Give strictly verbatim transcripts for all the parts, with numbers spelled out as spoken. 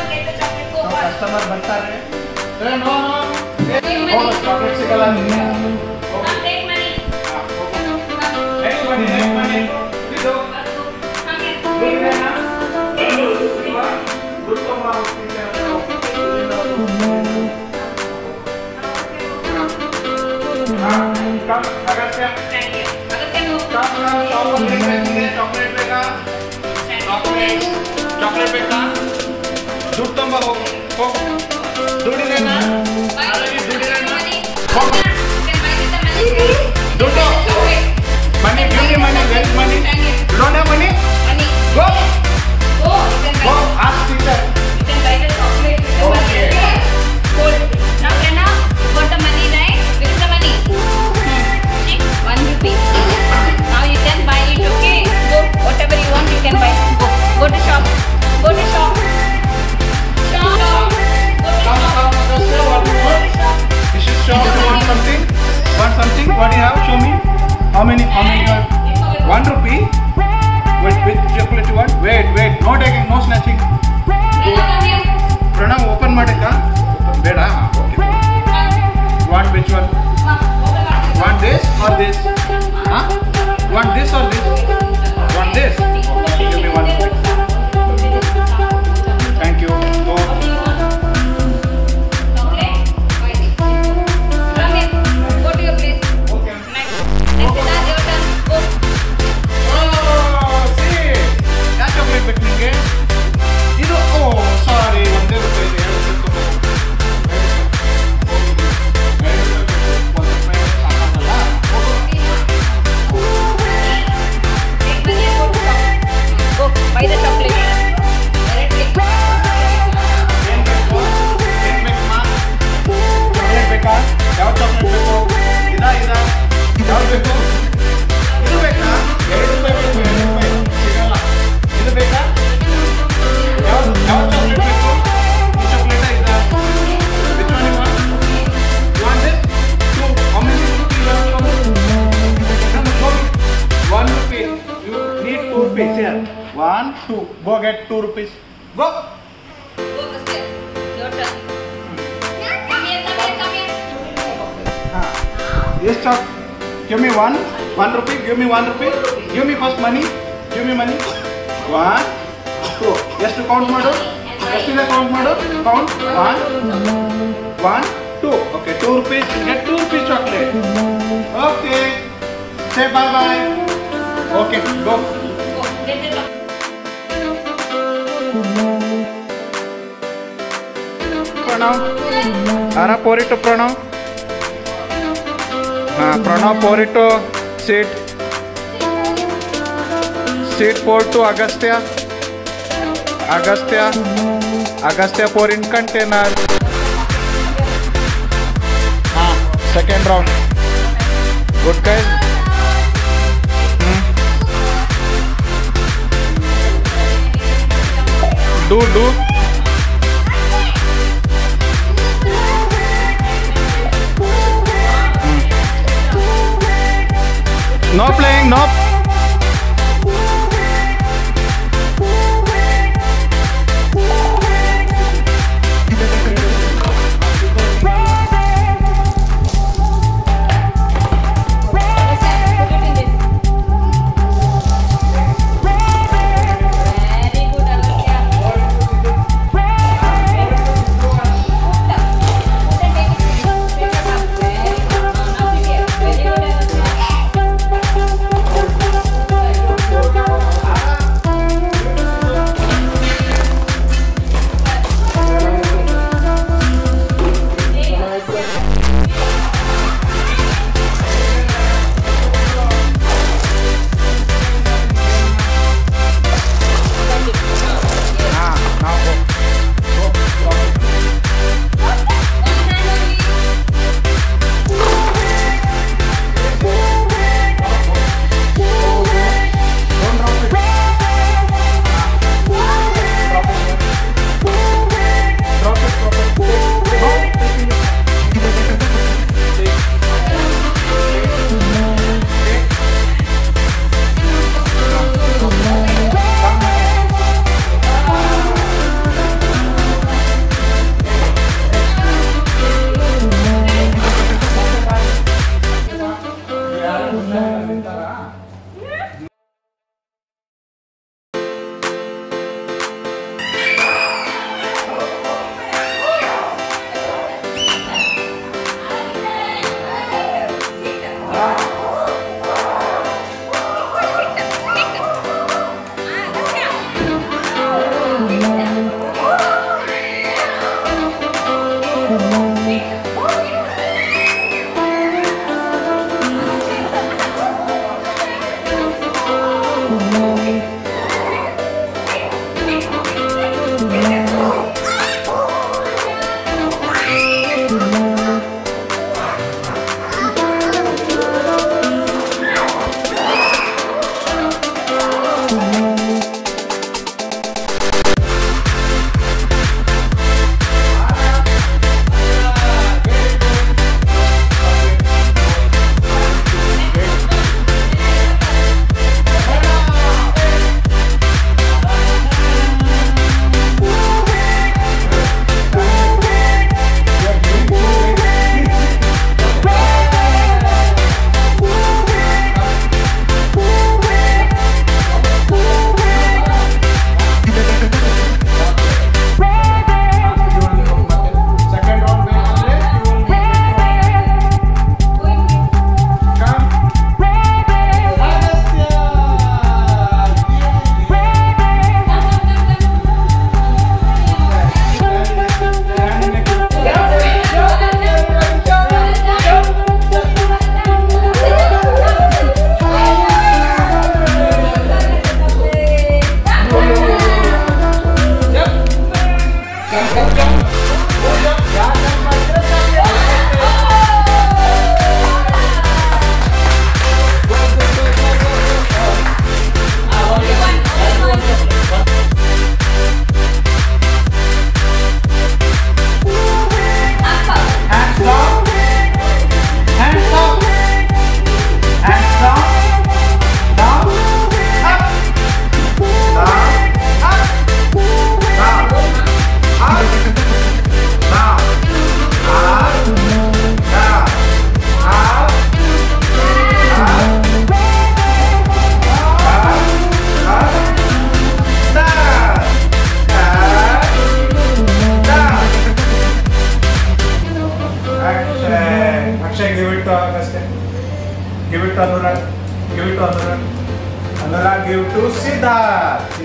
get the chocolate. Go तो first. Customer बनता रहे। ए नो नो। ओ चॉकलेट से गला नहीं है। Come take money. Next money next money. दो। Come here. दूर रहना। दूर तो मार होती है। हाँ कम अगर क्या? Thank you. अगर क्या नो? कम ना चॉकलेट बेचेंगे चॉकलेट बेचा चॉकलेट चॉकलेट बेचा दूर तो मार हो हो दूर ही रहना अरे दूर ही रहना हो दूर तो money give me money where is money you don't have money Money. go Go. You can go buy. ask teacher You can buy the chocolate. You can buy Okay. the gold. Now Prana, you got the money, right? Where is the money? See, one rupee. Now you can buy it. Okay. Go. Whatever you want, you can buy. Go. Go to shop. Go to shop. Shop. Go to come shop. come just say what you Go want to shop. this is shop you want something want something what do you have show me how many how many you have one rupee with with chocolate you want wait wait no taking no snatching Prana, come here. Pranav open madika beda okay want which one Ma, open up. want this or this huh want this or this want this okay give me one rupee thank you go Chocolate? Buy this. Come here. Go to your place. okay Next. Next is our your turn. Go. oh see क्या chocolate बेचेंगे ಇದು oh sorry ಒಂದೇ ರೂಪಾಯಿ ಇದೆ ಎರಡು ರೂಪಾಯಿ ತಗೋ ಎರಡು ರೂಪಾಯಿ ಸಾಕಾಗಲ್ಲ Take money and go to shop. Go. Buy the chocolate. Directly. ಏನ್ ಬೇಕು ಏನ್ ಬೇಕು ಮಾ ಚಾಕ್ಲೇಟ್ ಬೇಕಾ ಯಾವ ಚಾಕ್ಲೇಟ್ ಬೇಕು ಇದಾ ಇದಾ ಯಾವ್ದು ಬೇಕು ಇದು ಬೇಕಾ ಎರಡು ರೂಪಾಯಿ ಬೇಕು ಎರಡು ರೂಪಾಯಿ ಸಿಗಲ್ಲ ಇದು ಬೇಕಾ ಯಾವ ಯಾವ ಚಾಕ್ಲೇಟ್ ಬೇಕು ಈ ಚಾಕ್ಲೇಟಾ ಇದಾ which one you want you want this two how many rupee you want come come go one rupee you need two rupees here one two go get two rupees go Go, Kasir. Your turn. Come here, come here, come here. हाँ yes chop give me one one rupee give me one rupee give me first money give me money one two ಎಷ್ಟು count ಮಾಡು ಎಷ್ಟಿದೆ count ಮಾಡು count one one two okay two rupees get two rupees chocolate okay say bye bye okay go Go. Get the chocolate. Pranav आरा pour it Pranav हाँ Pranav pour it seat seat pour to Agastya Agastya Agastya pour in container हाँ second round good guys do do No playing, no.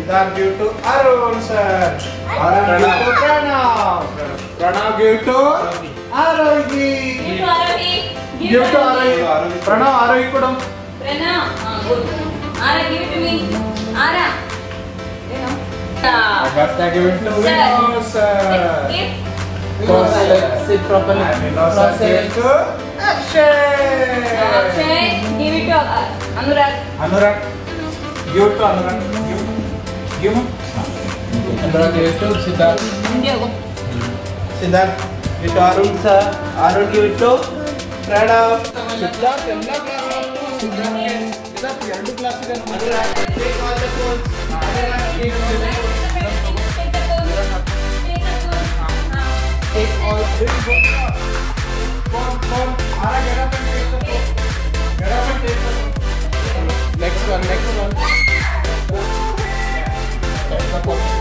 Siddharth give to Arun sir. Arun give to Pranav. Pranav give to Arohi. Give to Arohi. Give to Arohi. Pranav Arohi kodam. Pranav. Ah, good. Ara, give it to me. Ara. You know. Augusta give it to Vinod sir. Give. Sit properly. And Vinod sir give to Akshay. Akshay, give it to uh, Anurag. Anurag. Give to Anurag. Give. Give him. Anurag give to Siddharth. India go. Siddharth give to Arun sir. Arun give it to Pranav. Siddharth ಎಲ್ಲ class Siddharth ಎರಡು class ಇದೆ. Anurag take all the phones. Anurag give to take all three phones. Phone phone. Ara get up and take the phone. Get up and take the phone. Next one, next one. Take the phone.